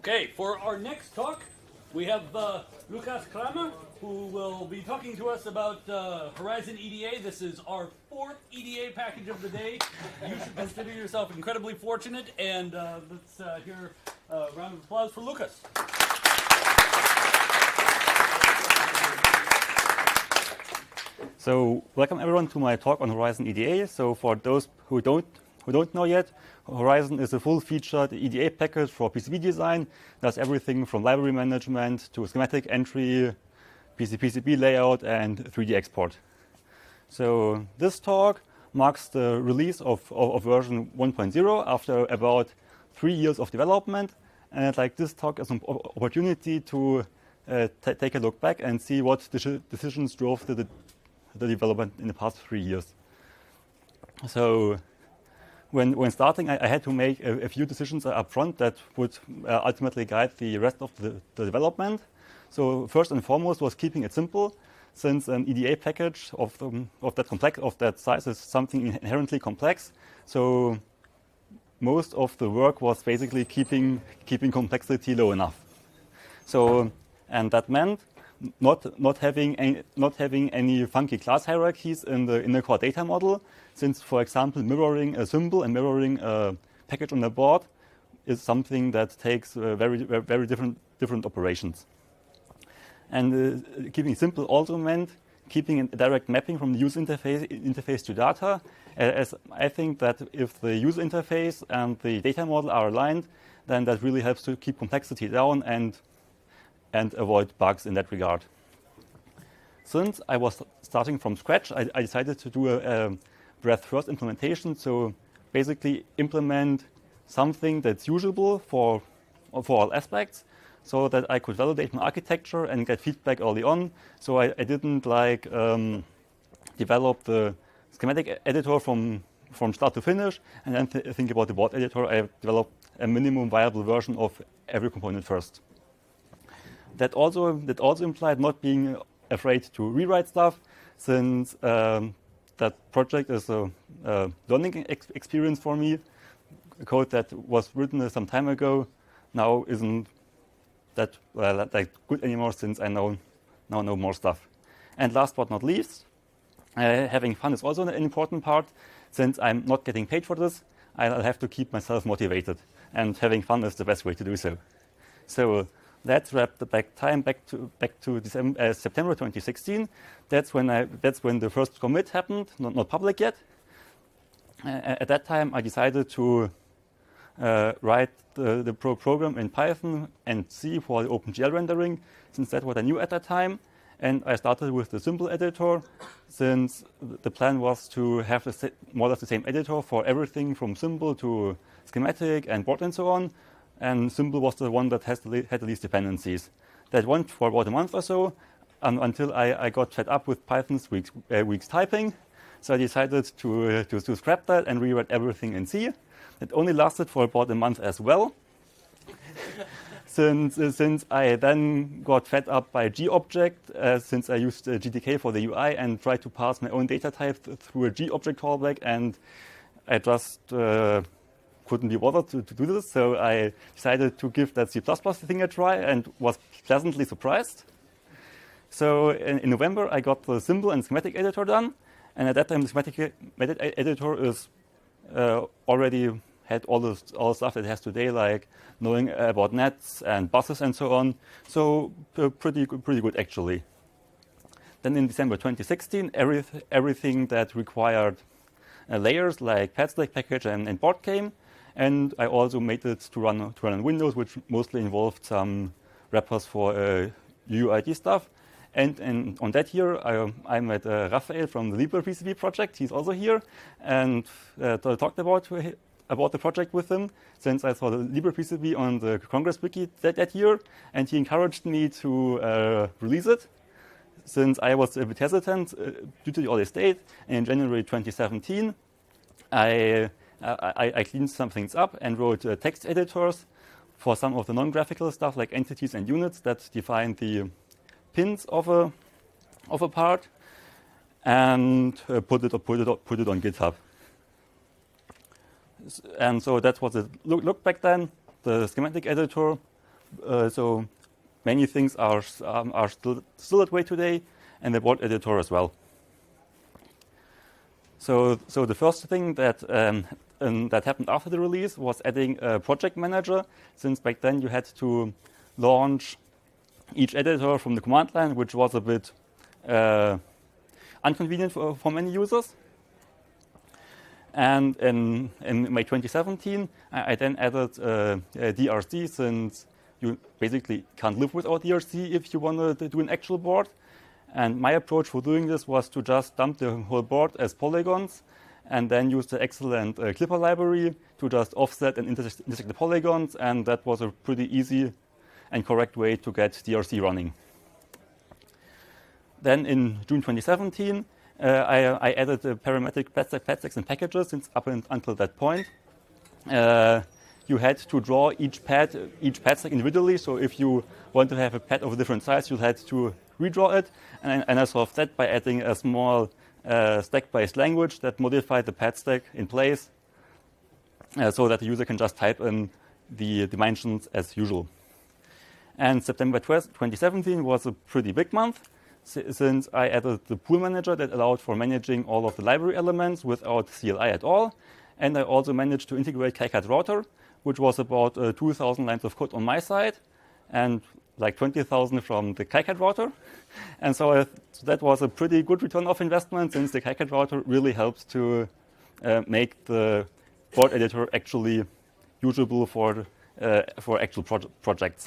Okay, for our next talk, we have Lukas Kramer, who will be talking to us about Horizon EDA. This is our fourth EDA package of the day. You should consider yourself incredibly fortunate, and let's hear a round of applause for Lukas. So, welcome everyone to my talk on Horizon EDA. So, for those who don't know yet, Horizon is a full-featured EDA package for PCB design. Does everything from library management to schematic entry, PCB layout, and 3D export. So, this talk marks the release of version 1.0 after about 3 years of development. And I'd like this talk as an opportunity to take a look back and see what decisions drove the development in the past 3 years. So, when starting, I had to make a few decisions up front that would ultimately guide the rest of the development. So, first and foremost was keeping it simple, since an EDA package of that size is something inherently complex. So, most of the work was basically keeping complexity low enough. So, and that meant not having any funky class hierarchies in the core data model, since, for example, mirroring a symbol and mirroring a package on the board is something that takes very different operations. And keeping it simple also meant keeping a direct mapping from the user interface to data, as I think that if the user interface and the data model are aligned, then that really helps to keep complexity down and avoid bugs in that regard. Since I was starting from scratch, I decided to do a breadth-first implementation. So basically implement something that's usable for all aspects, so that I could validate my architecture and get feedback early on. So I didn't develop the schematic editor from start to finish and then think about the board editor. I developed a minimum viable version of every component first. That also implied not being afraid to rewrite stuff, since that project is a learning experience for me. Code that was written some time ago now isn't that good anymore, since I now know more stuff. And last but not least, having fun is also an important part. Since I'm not getting paid for this, I'll have to keep myself motivated, and having fun is the best way to do so. So let's wrap the back to September 2016. That's when the first commit happened, not public yet. At that time, I decided to write the program in Python and C for the OpenGL rendering, since that's what I knew at that time. And I started with the Symbol editor, since the plan was to have more or less the same editor for everything from Symbol to schematic and board and so on. And Symbol was the one that had the least dependencies. That went for about a month or so, until I got fed up with Python's weeks typing. So I decided to scrap that and rewrite everything in C. It only lasted for about a month as well, since I then got fed up by GObject, since I used GTK for the UI and tried to pass my own data type through a GObject callback, and I just couldn't be bothered to do this, so I decided to give that C++ thing a try and was pleasantly surprised. So in November, I got the Symbol and schematic editor done, and at that time, the schematic editor is already had all the stuff that it has today, like knowing about nets and buses and so on. So pretty good actually. Then in December 2016, everything that required layers like PadStack package and board came. And I also made it to run on Windows, which mostly involved some wrappers for UUID stuff. And on that year, I met Raphael from the LibrePCB project. He's also here, and talked about the project with him, since I saw the LibrePCB on the Congress Wiki that year, and he encouraged me to release it, since I was a bit hesitant due to the early state. And in January 2017, I cleaned some things up and wrote text editors for some of the non-graphical stuff, like entities and units that define the pins of a part, and put it on GitHub. And so that was it. Look back then. The schematic editor so many things are still that way today, and the board editor as well. So the first thing that that happened after the release was adding a project manager, since back then you had to launch each editor from the command line, which was a bit inconvenient for many users. And in May 2017, I then added DRC, since you basically can't live without DRC if you want to do an actual board. And my approach for doing this was to just dump the whole board as polygons and then use the excellent Clipper library to just offset and intersect the polygons. And that was a pretty easy and correct way to get DRC running. Then in June 2017, I added the parametric pad stacks and packages, since up until that point, you had to draw each pad stack individually. So if you want to have a pad of a different size, you had to redraw it. And I solved that by adding a small stack-based language that modified the pad stack in place, so that the user can just type in the dimensions as usual. And September 2017 was a pretty big month, since I added the pool manager that allowed for managing all of the library elements without CLI at all. And I also managed to integrate KiCad Router, which was about 2,000 lines of code on my side, and like 20,000 from the KiCad Router. And so that was a pretty good return of investment, since the KiCad Router really helps to make the board editor actually usable for actual projects.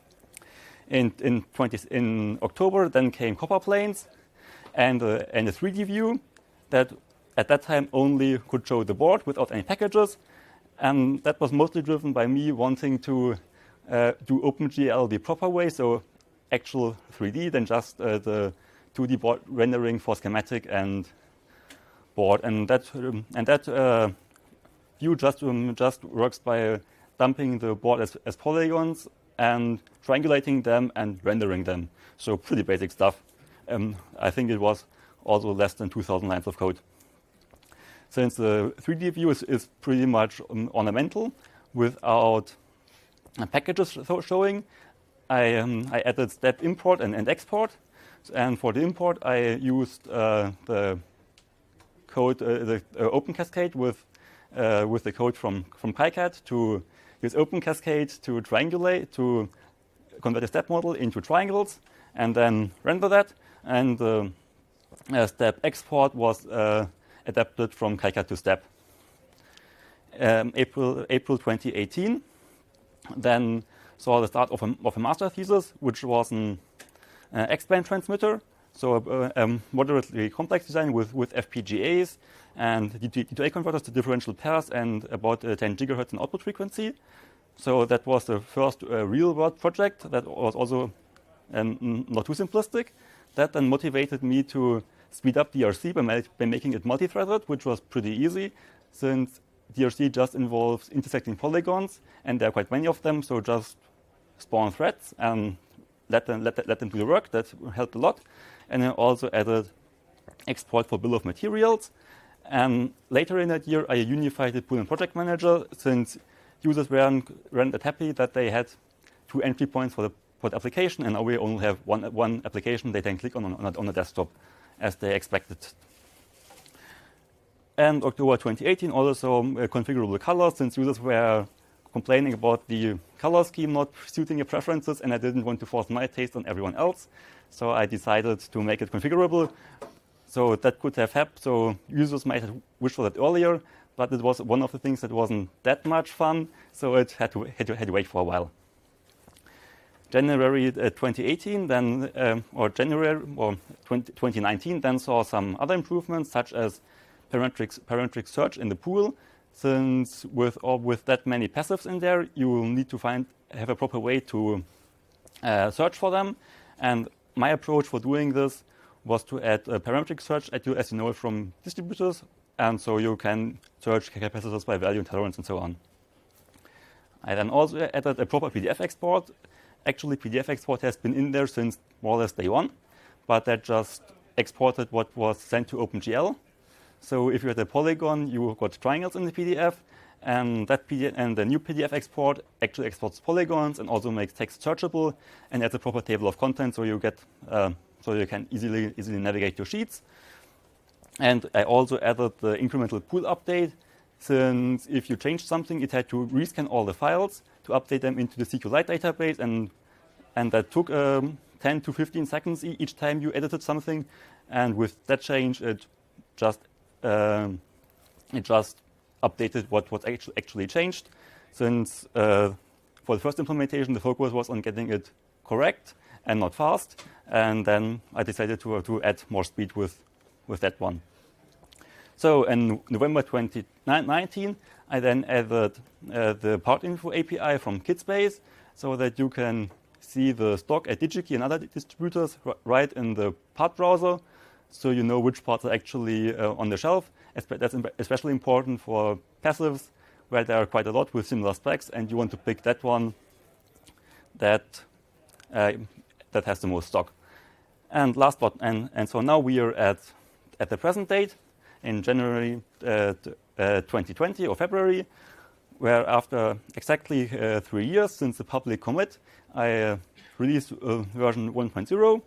In October, then came Copper Planes and a 3D view that at that time only could show the board without any packages. And that was mostly driven by me wanting to do OpenGL the proper way, so actual 3D, than just the 2D board rendering for schematic and board. And that view just works by dumping the board as polygons and triangulating them and rendering them. So pretty basic stuff. I think it was also less than 2,000 lines of code. Since the 3D view is pretty much ornamental without packages showing, I added step import and export. And for the import, I used the code, the Open Cascade with the code from KiCad to use Open Cascade to triangulate, to convert a step model into triangles, and then render that. And the step export was adapted from KiCad to step. April 2018, then saw the start of a master thesis, which was an X-band transmitter, so a moderately complex design with FPGAs and D2A converters to differential pairs and about 10 gigahertz in output frequency. So that was the first real-world project that was also not too simplistic. That then motivated me to speed up DRC by making it multi-threaded, which was pretty easy, since DRC just involves intersecting polygons, and there are quite many of them, so just spawn threads and let them do the work. That helped a lot. And I also added export for bill of materials. And later in that year, I unified the pool and project manager, since users weren't that happy that they had 2 entry points for the application, and now we only have one application they can click on the desktop as they expected. And October 2018, also configurable colors, since users were complaining about the color scheme not suiting their preferences, and I didn't want to force my taste on everyone else. So I decided to make it configurable. So that could have helped. So users might have wished for that earlier, but it was one of the things that wasn't that much fun, so it had to wait for a while. January 2018, then or January or 2019, then saw some other improvements, such as parametric search in the pool. Since with that many passives in there, you will need to have a proper way to search for them. And my approach for doing this was to add a parametric search, as you know from distributors, and so you can search capacitors by value and tolerance and so on. I then also added a proper PDF export. Actually, PDF export has been in there since more or less day one, but that just exported what was sent to OpenGL. So if you had a polygon, you got triangles in the PDF, And the new PDF export actually exports polygons and also makes text searchable and adds a proper table of contents so you can easily navigate your sheets. And I also added the incremental pool update, since if you changed something, it had to rescan all the files to update them into the SQLite database, and that took 10 to 15 seconds each time you edited something. And with that change, it just updated what actually changed. Since for the first implementation, the focus was on getting it correct and not fast, and then I decided to add more speed with that one. So in November 2019, I then added the part info API from Kitspace so that you can see the stock at DigiKey and other distributors right in the part browser, so you know which parts are actually on the shelf. That's especially important for passives, where there are quite a lot with similar specs, and you want to pick that one that has the most stock. And so now we are at the present date in January 2020 or February, where after exactly 3 years since the public commit, I released version 1.0.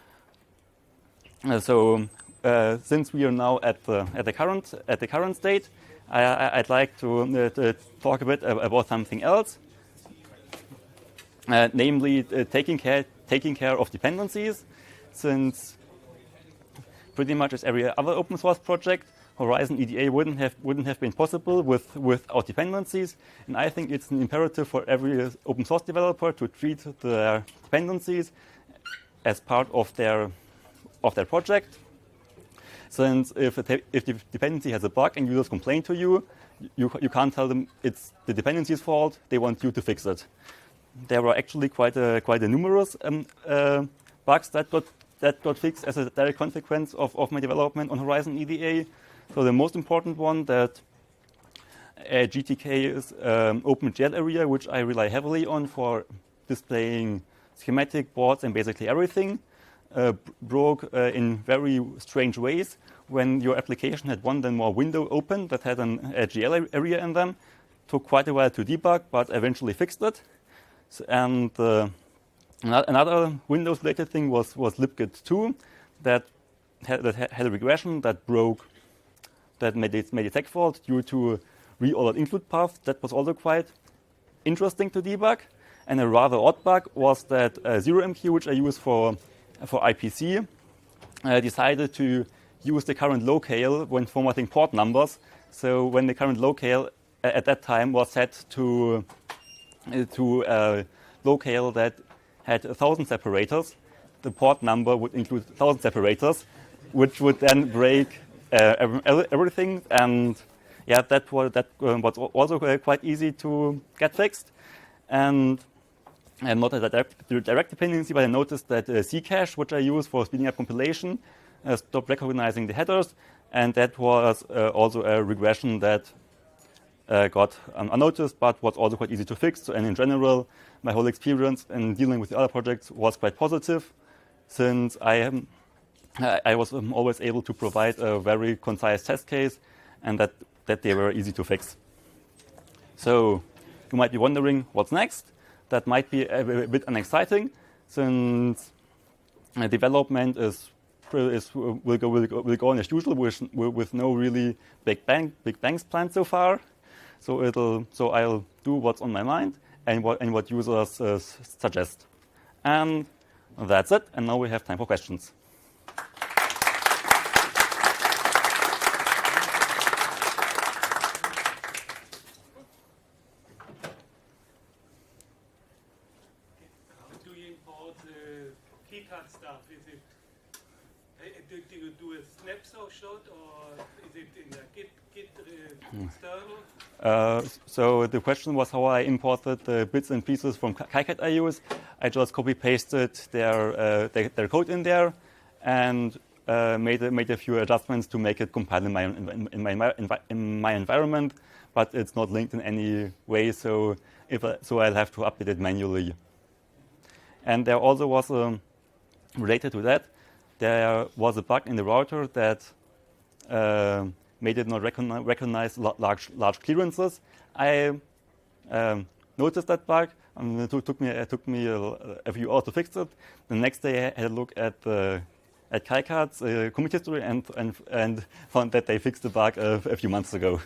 Since we are now at the current state, I'd like to talk a bit about something else, namely taking care of dependencies. Since pretty much as every other open source project, Horizon EDA wouldn't have been possible without dependencies, and I think it's an imperative for every open source developer to treat their dependencies as part of their project. Since if the dependency has a bug and users complain to you, you can't tell them it's the dependency's fault. They want you to fix it. There were actually quite a numerous bugs that got fixed as a direct consequence of my development on Horizon EDA. So the most important one that GTK is OpenGL area, which I rely heavily on for displaying schematic boards and basically everything, broke in very strange ways when your application had one then more window open that had a GL area in them. Took quite a while to debug, but eventually fixed it. And another Windows-related thing was libgit 2 that had a regression that made a tech fault due to reordered include path. That was also quite interesting to debug. And a rather odd bug was that ZeroMQ, which I use for IPC, decided to use the current locale when formatting port numbers. So when the current locale at that time was set to a locale that had 1,000 separators, the port number would include 1,000 separators, which would then break everything. And yeah, that was also quite easy to get fixed. And not a direct dependency, but I noticed that Ccache, which I use for speeding up compilation, stopped recognizing the headers, and that was also a regression that got unnoticed, but was also quite easy to fix. And in general, my whole experience in dealing with the other projects was quite positive, since I was always able to provide a very concise test case, and that they were easy to fix. So you might be wondering what's next. That might be a bit unexciting, since development will go on as usual with no really big bangs planned so far. So I'll do what's on my mind and what users suggest. And that's it. And now we have time for questions. Do you import KiCad stuff? Do you do a snapshot, or is it in a Git external? So the question was how I imported the bits and pieces from KiCad I use. I just copy-pasted their code in there and made a few adjustments to make it compile in my environment, but it's not linked in any way, so I'll have to update it manually. And there also was related to that, there was a bug in the router that made it not recognize large clearances. I noticed that bug. It took me a few hours to fix it. The next day, I had a look at KiCad's commit history and found that they fixed the bug a few months ago.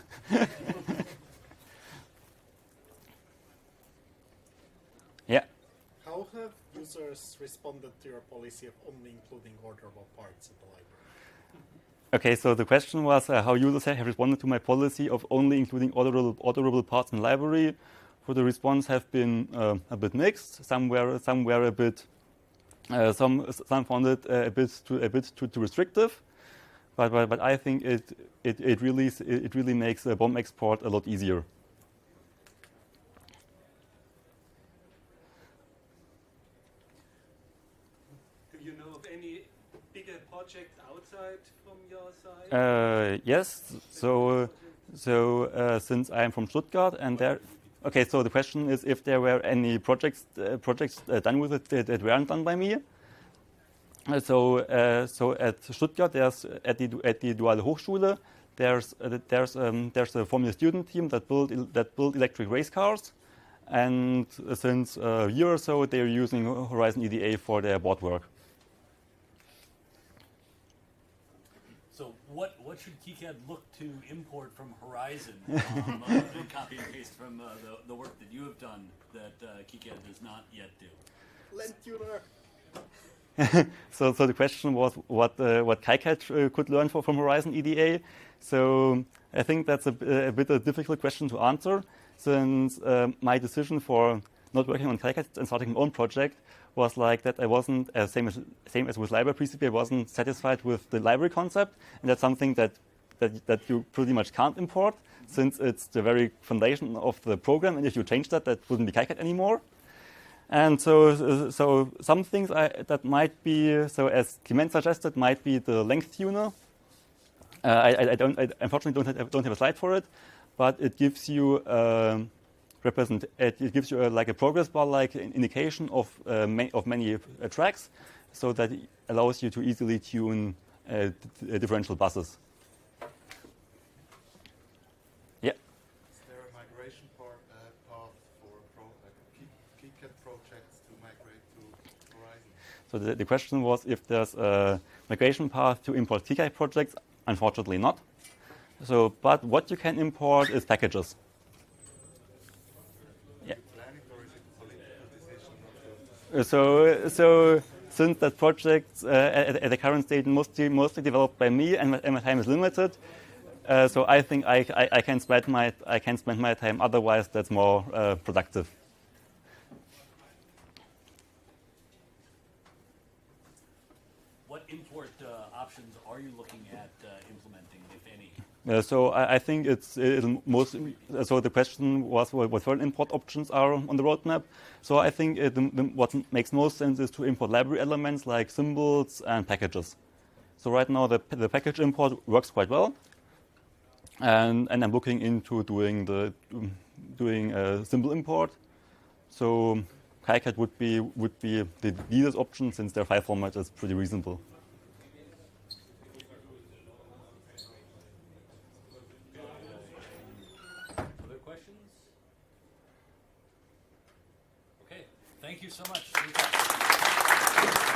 Yeah. How have users responded to your policy of only including orderable parts in the library? Okay, so the question was how users have responded to my policy of only including orderable parts in the library. So the response have been a bit mixed. Some were a bit, some found it a bit too restrictive. But I think it really makes BOM export a lot easier. Do you know of any bigger project outside from your side? Yes. So since I am from Stuttgart and there. Okay, so the question is if there were any projects done with it that weren't done by me. So at Stuttgart, there's at the Duale Hochschule, there's a Formula student team that build electric race cars, and since a year or so, they're using Horizon EDA for their board work. So what should KiCad look to import from Horizon? Copy and paste from the work that you have done that KiCad does not yet do. Lentuner. So the question was what KiCad could learn from Horizon EDA. So I think that's a bit a difficult question to answer, since my decision for not working on KiCad and starting my own project was like that. I wasn't same as with library PCB. I wasn't satisfied with the library concept, and that's something that you pretty much can't import, since it's the very foundation of the program. And if you change that wouldn't be KiCad anymore. And so some things that might be, so as Clement suggested, might be the length tuner. I unfortunately don't have a slide for it, but it gives you like a progress bar, like an indication of many tracks, so that it allows you to easily tune differential buses. Yeah. Is there a migration path for KiCad projects to migrate to Horizon? So the question was if there's a migration path to import KiCad projects. Unfortunately not. So, but what you can import is packages. Yeah. Planning, or is it political decision? So since that project at the current state mostly developed by me and my time is limited, so I think I can spend my time otherwise that's more productive. What import options are you looking at implementing, if any? So I think it'll mostly. So the question was what foreign import options are on the roadmap. So I think what makes most sense is to import library elements like symbols and packages. So right now the package import works quite well, and I'm looking into doing a symbol import. So KiCad would be the easiest option, since their file format is pretty reasonable. Other questions? Okay, thank you so much.